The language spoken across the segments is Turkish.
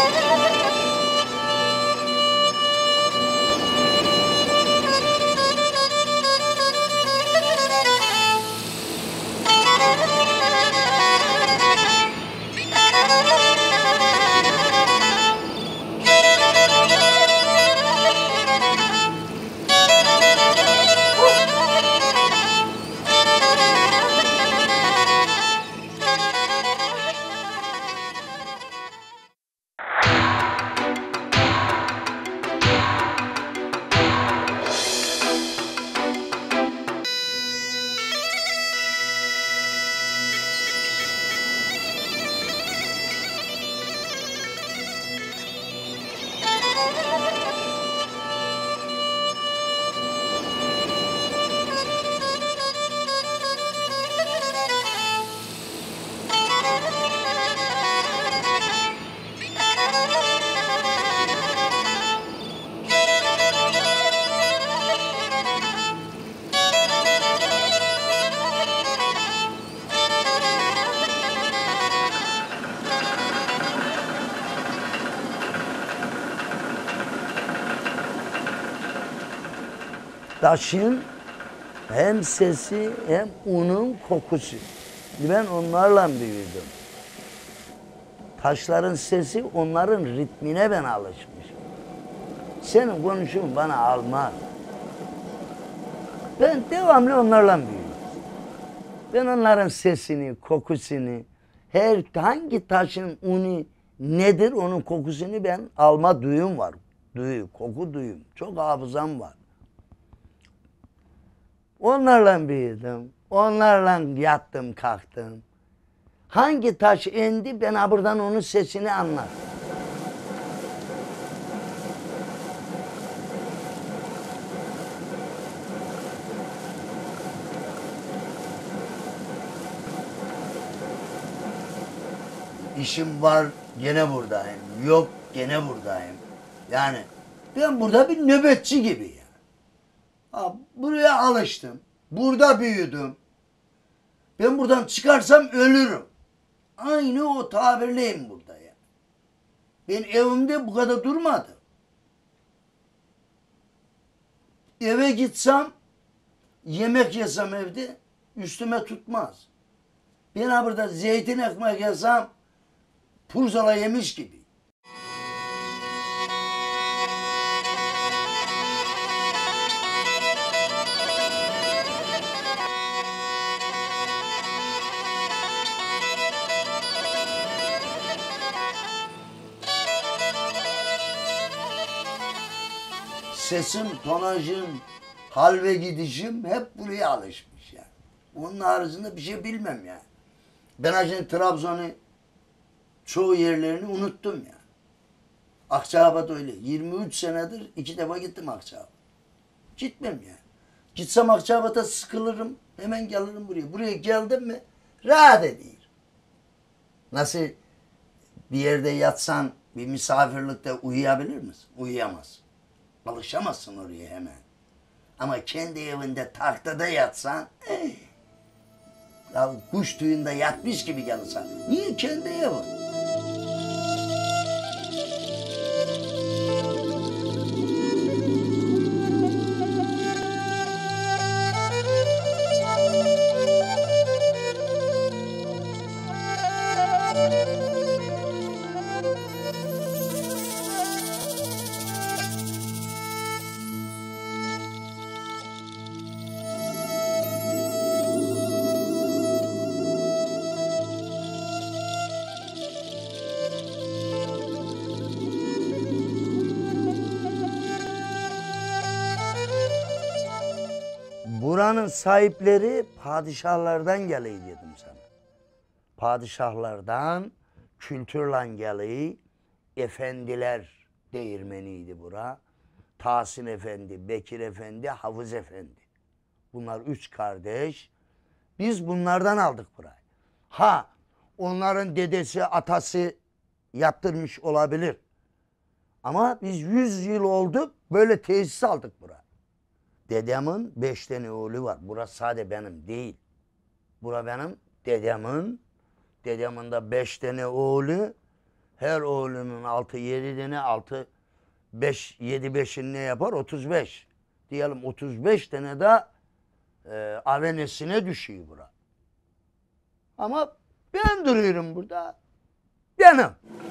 Taşın hem sesi hem unun kokusu. Ben onlarla büyüdüm. Taşların sesi onların ritmine ben alışmışım. Senin konuşun bana almaz. Ben devamlı onlarla büyüdüm. Ben onların sesini, kokusunu, hangi taşın unu nedir onun kokusunu ben alma duyum var. Koku duyum. Çok hafızam var. Onlarla büyüdüm. Onlarla yattım, kalktım. Hangi taş indi ben buradan onun sesini anlar. İşim var gene buradayım. Yok gene buradayım. Yani ben burada bir nöbetçi gibiyim. Buraya alıştım. Burada büyüdüm. Ben buradan çıkarsam ölürüm. Aynı o tabirleyim burada ya. Ben evimde bu kadar durmadım. Eve gitsem, yemek yesem evde üstüme tutmaz. Ben burada zeytin ekmek yesem purzala yemiş gibi. Sesim, tonajım, hal ve gidişim hep buraya alışmış yani. Onun haricinde bir şey bilmem yani. Ben şimdi Trabzon'u çoğu yerlerini unuttum yani. Akçaabat öyle. 23 senedir 2 defa gittim Akçaabat. Gitmem yani. Gitsem Akçaabat'a sıkılırım. Hemen gelirim buraya. Buraya geldim mi rahat edeyim. Nasıl bir yerde yatsan bir misafirlikte uyuyabilir misin? Uyuyamazsın. Alışamazsın oraya hemen. Ama kendi evinde tahtada yatsan, ya kuş tüyünde yatmış gibi gelirsen. Niye kendi evin? Buranın sahipleri padişahlardan geliyor dedim sana. Padişahlardan kültürle geliyor. Efendiler değirmeniydi bura. Tahsin Efendi, Bekir Efendi, Hafız Efendi. Bunlar 3 kardeş. Biz bunlardan aldık burayı. Ha, onların dedesi, atası yaptırmış olabilir. Ama biz 100 yıl oldu böyle tesis aldık burayı. Dedemin 5 tane oğlu var. Burası sadece benim değil. Bura benim dedemin. Dedemin de 5 tane oğlu. Her oğlunun 6-7 tane 7-5'in ne yapar? 35. Diyelim 35 tane de avenesine düşüyor bura. Ama ben duruyorum burada. Benim.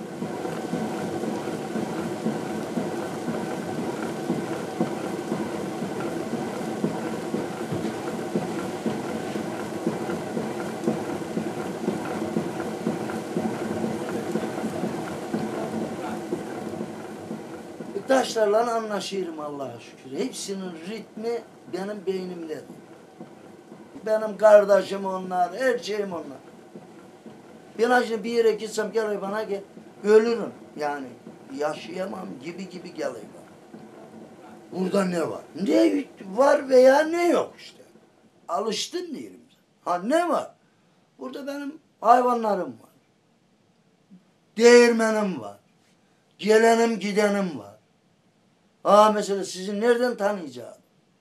Taşlarla anlaşıyorum Allah'a şükür. Hepsinin ritmi benim beynimde. Benim kardeşim onlar, her şeyim onlar. Ben şimdi bir yere gitsem geliyor bana ki ölürüm yani. Yaşayamam gibi geliyor bana. Burada ne var? Ne var veya ne yok işte. Alıştın diyelim. Ha ne var? Burada benim hayvanlarım var. Değirmenim var. Gelenim gidenim var. Mesela sizi nereden tanıyacağım?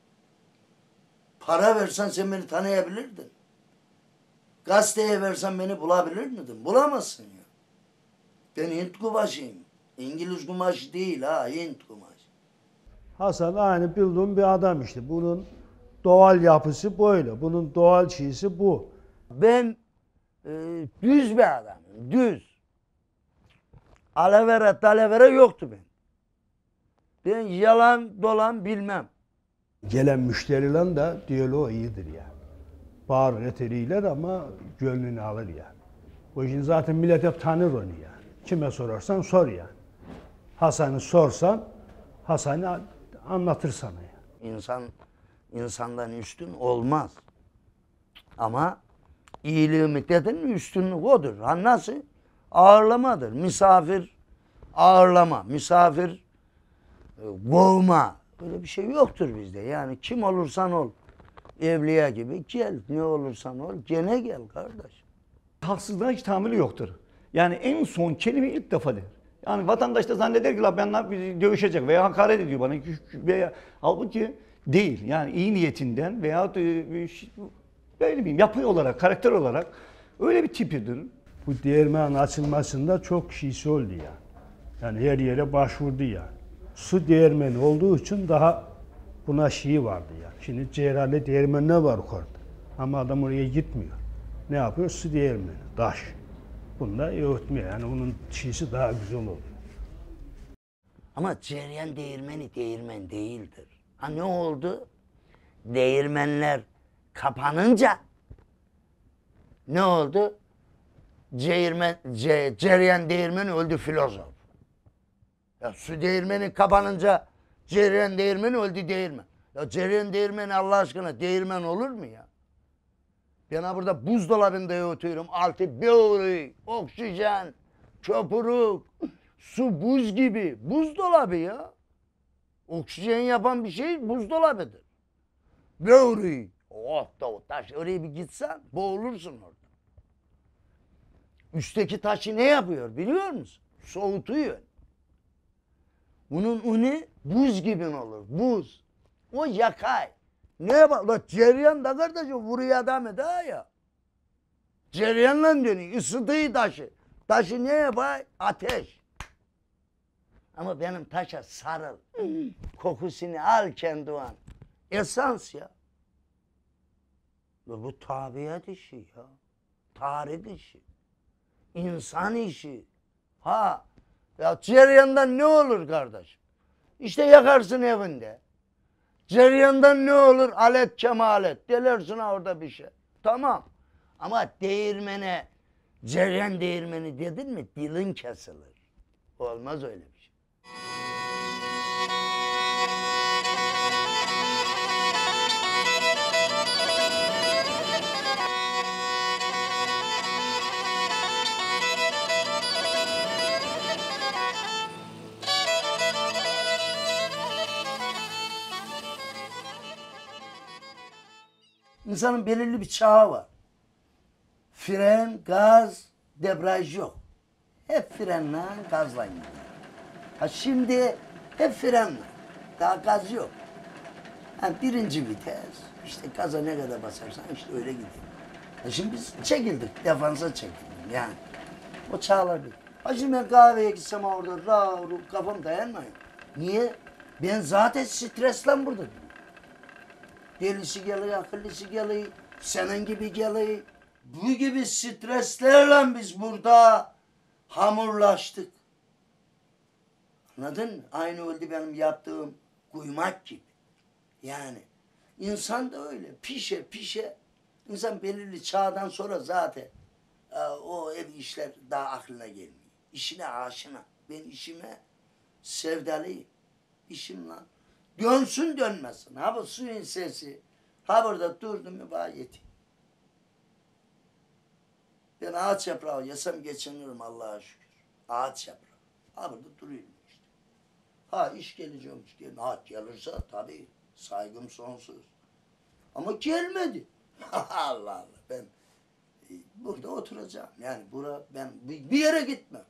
Para versen sen beni tanıyabilirdin. Gazeteye versen beni bulabilir miydin? Bulamazsın ya. Ben Hint kumaşıyım. İngiliz kumaşı değil ha, Hint kumaşı. Hasan aynı bildiğim bir adam işte. Bunun doğal yapısı böyle. Bunun doğal şeysi bu. Ben düz bir adamım, düz. Alavere, talavere yoktu ben. Ben yalan dolan bilmem. Gelen müşteriyle de diyaloğu iyidir yani. Bağır reteriyle de ama gönlünü alır yani. O için zaten millet hep tanır onu yani. Kime sorarsan sor yani. Hasan'ı sorsan Hasan'ı anlatır sana yani. İnsandan üstün olmaz. Ama iyiliği dedin mi üstünlük odur. Ha nasıl? Ağırlamadır. Misafir ağırlama, misafir kovma. Böyle bir şey yoktur bizde. Yani kim olursan ol. Evliya gibi gel. Ne olursan ol. Gene gel kardeş. Haksızlığa hiç tahammülü yoktur. Yani en son kelime ilk defa der. Yani vatandaş da zanneder ki la benimle bizi dövüşecek veya hakaret ediyor bana. Veya, halbuki değil. Yani iyi niyetinden veya böyle bileyim yapı olarak, karakter olarak öyle bir tipidir. Bu değirmenin açılmasında çok şeysi oldu yani. Yani her yere başvurdu yani. Su değirmeni olduğu için daha buna şeyi vardı yani. Şimdi Ceyranlı değirmenine var orada. Ama adam oraya gitmiyor. Ne yapıyor? Su değirmeni, taş. Bunda öğütmüyor. Yani onun şeysi daha güzel oluyor. Ama cereyan değirmeni değirmen değildir. Ha ne oldu? Değirmenler kapanınca ne oldu? Cereyan değirmeni öldü filozof. Ya su değirmeni kapanınca cereyan değirmeni öldü değirmen. Ya cereyan değirmeni Allah aşkına değirmen olur mu ya? Ben burada buzdolabında oturuyorum. Altı böğrü, oksijen, köpürük, su buz gibi. Buzdolabı ya. Oksijen yapan bir şey buzdolabıdır. Böğrü. Oh da taş. Oraya bir gitsen boğulursun orada. Üstteki taşı ne yapıyor biliyor musun? Soğutuyor. Bunun unu buz gibi olur. Buz. O yakay. Ne yapar? La cereyan da kardeşim vuruyor adamı da ya. Cereyanla dönüyor. Isıtıyor taşı. Taşı ne yapar? Ateş. Ama benim taşa sarıl. Kokusunu al kendi an. Esans ya. Bu tabiat işi ya. Tarih işi. İnsan işi. Ha. Ya cereyandan ne olur kardeşim? İşte yakarsın evinde. Cereyandan ne olur? Alet kemalet. Delersin orada bir şey. Tamam. Ama değirmene, cereyan değirmeni dedin mi dilin kesilir. Olmaz öyle bir şey. İnsanın belirli bir çağı var. Fren, gaz, debriyaj yok. Hep frenle, gazla gidiyor. Ha şimdi hep frenle. Daha gaz yok. Ha birinci vites. İşte gaza ne kadar basarsan işte öyle gidiyor. Ha şimdi biz çekildik, defansa çekildik yani. O çağlar bitti. Ha şimdi ben kahveye gitsem orada kafam dayanmıyor. Niye? Ben zaten stresle burada. Delisi geliyor, akıllısı geliyor, senin gibi geliyor. Bu gibi streslerle biz burada hamurlaştık. Anladın mı? Aynı öldü benim yaptığım kuymak gibi. Yani insan da öyle. Pişe pişe. İnsan belirli çağdan sonra zaten o ev işler daha aklına gelmiyor. İşine aşina. Ben işime sevdalıyım. İşimle. Dönsün dönmesin. Ha bu suyun sesi. Ha burada durdum mu bana yetiyor. Ben ağaç yaprağı yesem geçinirim Allah'a şükür. Ağaç yaprağı. Ha burada duruyorum işte. Ha iş geleceğimiş diye. Ha gelirse tabii saygım sonsuz. Ama gelmedi. Allah Allah ben burada oturacağım. Yani ben bir yere gitmem.